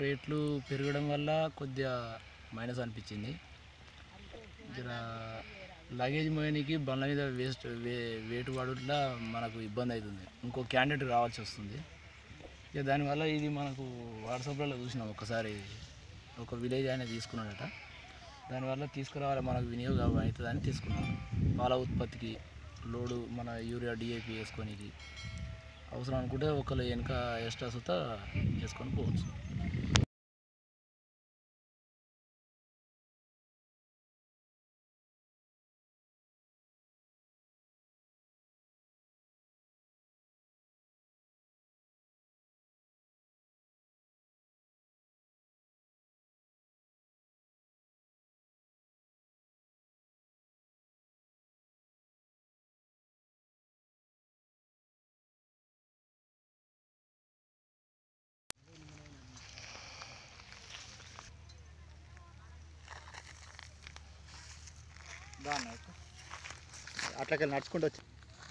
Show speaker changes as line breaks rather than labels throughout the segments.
రేట్లు పెరగడం వల్ల కొద్దిగా మైనస్ అనిపించింది. జర లగేజ్ మోయడానికి బండ్ల మీద వెయిట్ పడుట్లా మనకు ఇబ్బంది అవుతుంది. ఇంకో క్యాండిడేట్ రావాల్సి వస్తుంది. ఇక దానివల్ల ఇది మనకు వాట్సాప్లో చూసినాం. ఒకసారి ఒక విలేజ్ ఆయన తీసుకున్నాడట. దానివల్ల తీసుకురావాలి మనకు వినియోగం అవుతుందని తీసుకున్నాం. పాల ఉత్పత్తికి లోడు మన యూరియా డిఏపి వేసుకోనికి అవసరం అనుకుంటే ఒకళ్ళు వెనక ఎక్స్ట్రా సుతా వేసుకొని పోవచ్చు.
అట్లకి నడుచుకుంటూ వచ్చి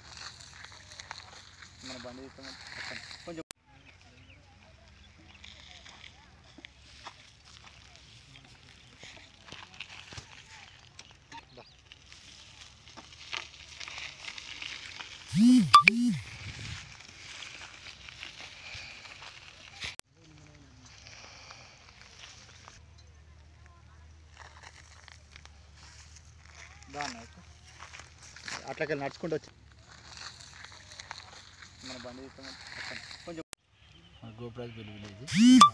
మన బండి కొంచెం అట్లకి నడుచుకుంటూ వచ్చి మన బండి కొంచెం
గోప్రాజ్పల్లి విలేజ్.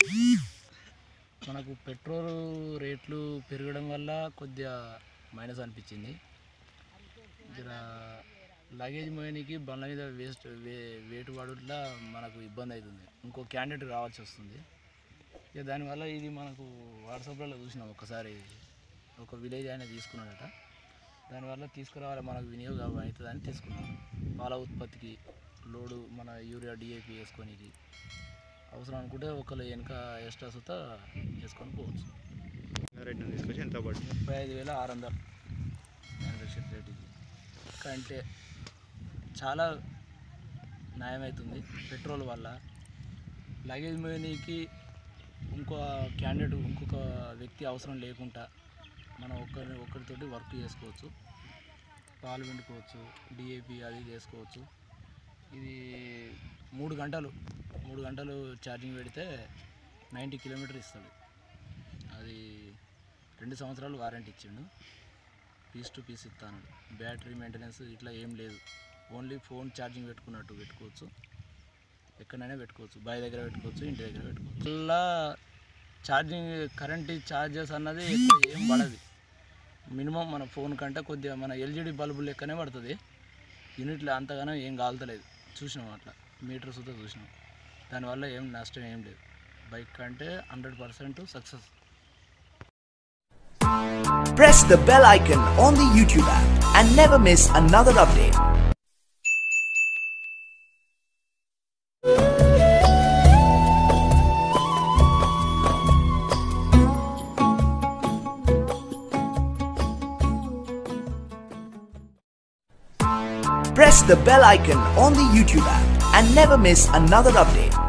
మనకు పెట్రోల్ రేట్లు పెరగడం వల్ల కొద్దిగా మైనస్ అనిపించింది. జర లగేజ్ మోయడానికి బండ్ల మీద వెయిట్ పడుట్లా మనకు ఇబ్బంది అవుతుంది. ఇంకో క్యాండిడేట్ రావాల్సి వస్తుంది. ఇక దానివల్ల ఇది మనకు వాట్సాప్లో చూసినాం. ఒకసారి ఒక విలేజ్ ఆయన తీసుకున్నాడట. దానివల్ల తీసుకురావాలి మనకు వినియోగం అవుతుందని తీసుకున్నాం. పాల ఉత్పత్తికి లోడు మన యూరియా డిఏపి వేసుకోనికి అవసరం అనుకుంటే ఒకళ్ళు వెనక ఎక్స్ట్రా సుతా వేసుకొని పోవచ్చు.
రేట్ తీసుకొచ్చి ఎంత పడుతుంది?
35,600 మ్యానుఫ్యాక్చర్ రేట్. ఇది అంటే చాలా న్యాయమవుతుంది. పెట్రోల్ వల్ల లగేజ్ మోయనీకి ఇంకొక వ్యక్తి అవసరం లేకుండా మనం ఒక్కరితోటి వర్క్ చేసుకోవచ్చు. పాలు పిండుకోవచ్చు, డిఏపి అది చేసుకోవచ్చు. ఇది 3 గంటలు ఛార్జింగ్ పెడితే 90 కిలోమీటర్ ఇస్తుంది. అది 2 సంవత్సరాలు వారంటీ ఇచ్చిండు. పీస్ టు పీస్ ఇస్తాను. బ్యాటరీ మెయింటెనెన్స్ ఇట్లా ఏం లేదు. ఓన్లీ ఫోన్ ఛార్జింగ్ పెట్టుకోవచ్చు. ఎక్కడైనా పెట్టుకోవచ్చు. బావి దగ్గర పెట్టుకోవచ్చు, ఇంటి దగ్గర పెట్టుకోవచ్చు. ఇలా ఛార్జింగ్ కరెంట్ ఛార్జెస్ అన్నది ఏం పడదు. మినిమం మన ఫోన్ కంటే కొద్దిగా మన ఎల్జీడీ బల్బు లెక్కనే పడుతుంది. యూనిట్లో అంతగానో ఏం కాలుతలేదు. చూసినాం, అట్లా మీటర్ సుతా చూసినాం. దానివల్ల ఏం నష్టం ఏం లేదు. బైక్ కంటే 100% success.
Press the bell icon on the YouTube app and never miss another update. Press the bell icon on the YouTube app and never miss another update.